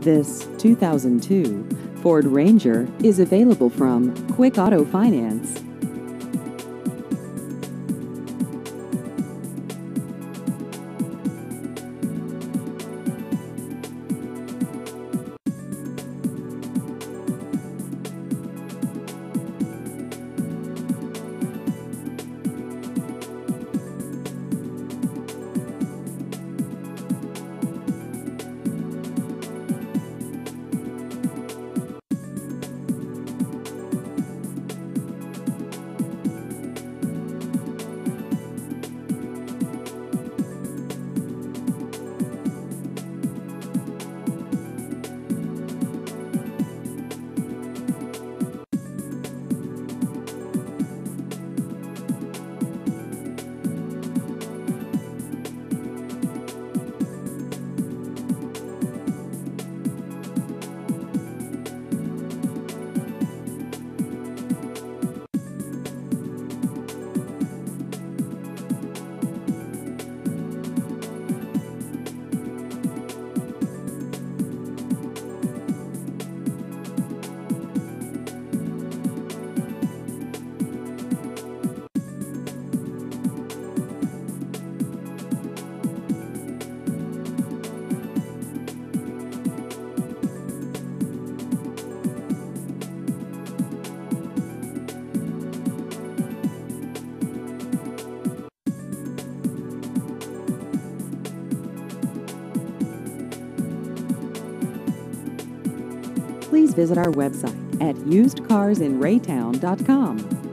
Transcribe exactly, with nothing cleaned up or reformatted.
This two thousand two Ford Ranger is available from Kwik Auto Finance. Please visit our website at used cars in raytown dot com.